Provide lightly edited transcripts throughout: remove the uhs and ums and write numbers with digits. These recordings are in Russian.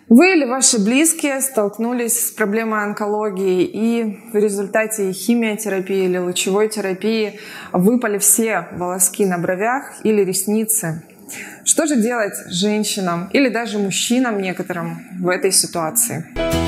Вы или ваши близкие столкнулись с проблемой онкологии, и в результате химиотерапии или лучевой терапии выпали все волоски на бровях или ресницы. Что же делать женщинам или даже мужчинам некоторым в этой ситуации?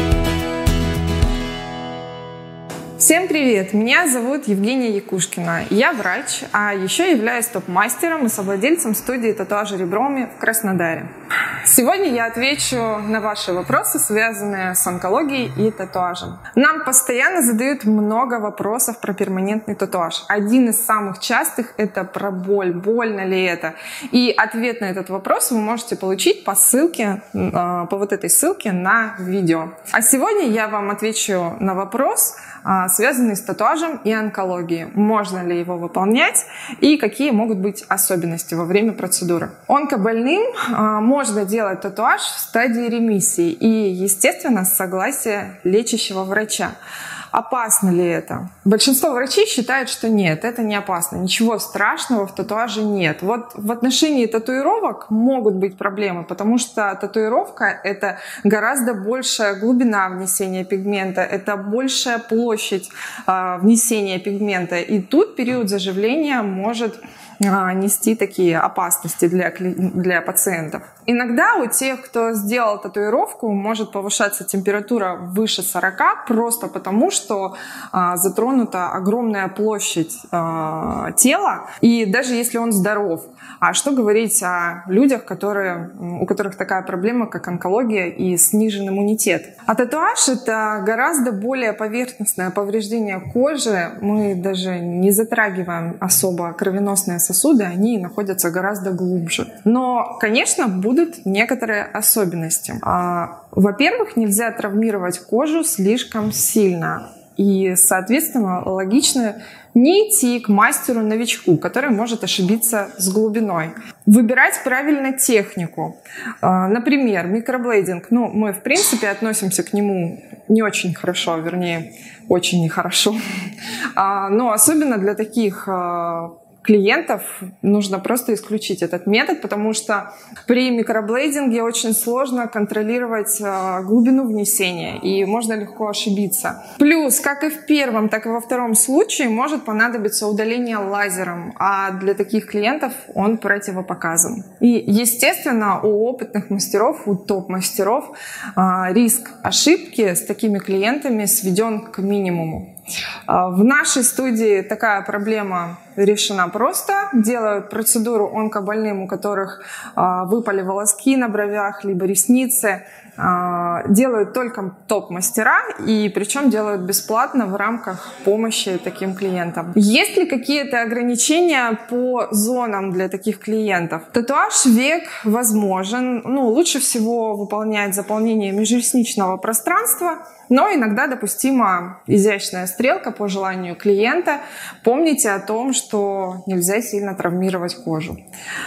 Всем привет! Меня зовут Евгения Якушкина. Я врач, а еще являюсь топ-мастером и совладельцем студии татуажа ребром в Краснодаре. Сегодня я отвечу на ваши вопросы, связанные с онкологией и татуажем. Нам постоянно задают много вопросов про перманентный татуаж. Один из самых частых – это про боль. Больно ли это? И ответ на этот вопрос вы можете получить по ссылке, по вот этой ссылке на видео. А сегодня я вам отвечу на вопрос, связанный с татуажем и онкологией. Можно ли его выполнять и какие могут быть особенности во время процедуры. Онкобольным можно делать татуаж в стадии ремиссии и, естественно, с согласия лечащего врача. Опасно ли это? Большинство врачей считают, что нет, это не опасно. Ничего страшного в татуаже нет. Вот в отношении татуировок могут быть проблемы, потому что татуировка — это гораздо большая глубина внесения пигмента, это большая площадь внесения пигмента. И тут период заживления может нести такие опасности для пациентов. Иногда у тех, кто сделал татуировку, может повышаться температура выше 40, просто потому что затронута огромная площадь тела, и даже если он здоров. А что говорить о людях, у которых такая проблема, как онкология и снижен иммунитет? А татуаж — это гораздо более поверхностное повреждение кожи. Мы даже не затрагиваем особо кровеносные сосуды, они находятся гораздо глубже. Но, конечно, будут некоторые особенности. Во-первых, нельзя травмировать кожу слишком сильно. И, соответственно, логично не идти к мастеру-новичку, который может ошибиться с глубиной. Выбирать правильно технику. Например, микроблейдинг. Мы, в принципе, относимся к нему не очень хорошо, вернее, очень нехорошо. Но особенно для таких клиентов нужно просто исключить этот метод, потому что при микроблейдинге очень сложно контролировать глубину внесения, и можно легко ошибиться. Плюс, как и в первом, так и во втором случае, может понадобиться удаление лазером, а для таких клиентов он противопоказан. И, естественно, у опытных мастеров, у топ-мастеров риск ошибки с такими клиентами сведен к минимуму. В нашей студии такая проблема решена просто. Делают процедуру онкобольным, у которых выпали волоски на бровях, либо ресницы. Делают только топ-мастера, и причем делают бесплатно в рамках помощи таким клиентам. Есть ли какие-то ограничения по зонам для таких клиентов? Татуаж век возможен. Лучше всего выполнять заполнение межресничного пространства, но иногда допустима изящная стрелка по желанию клиента. Помните о том, что нельзя сильно травмировать кожу.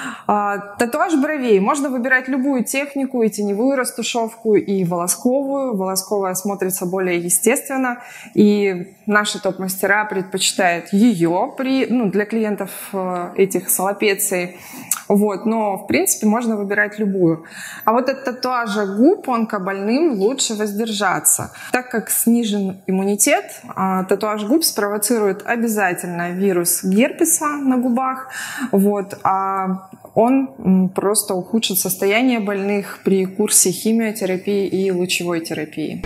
Татуаж бровей. Можно выбирать любую технику, и теневую растушевку, и волосковую. Волосковая смотрится более естественно, и наши топ-мастера предпочитают ее для клиентов этих с аллопецией. Но, в принципе, можно выбирать любую. А вот от татуажа губ онкобольным лучше воздержаться. Так как снижен иммунитет, татуаж губ спровоцирует обязательно вирус герпеса на губах, а он просто ухудшит состояние больных при курсе химиотерапии и лучевой терапии.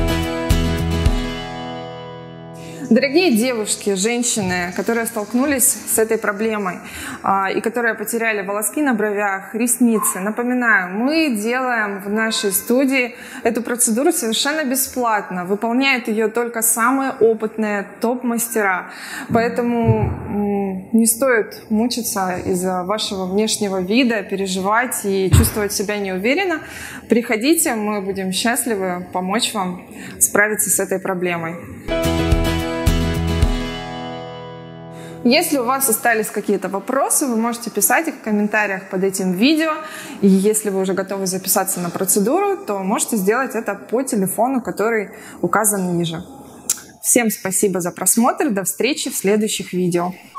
Дорогие девушки, женщины, которые столкнулись с этой проблемой и которые потеряли волоски на бровях, ресницы, напоминаю, мы делаем в нашей студии эту процедуру совершенно бесплатно. Выполняют ее только самые опытные топ-мастера. Поэтому не стоит мучиться из-за вашего внешнего вида, переживать и чувствовать себя неуверенно. Приходите, мы будем счастливы помочь вам справиться с этой проблемой. Если у вас остались какие-то вопросы, вы можете писать их в комментариях под этим видео. И если вы уже готовы записаться на процедуру, то можете сделать это по телефону, который указан ниже. Всем спасибо за просмотр. До встречи в следующих видео.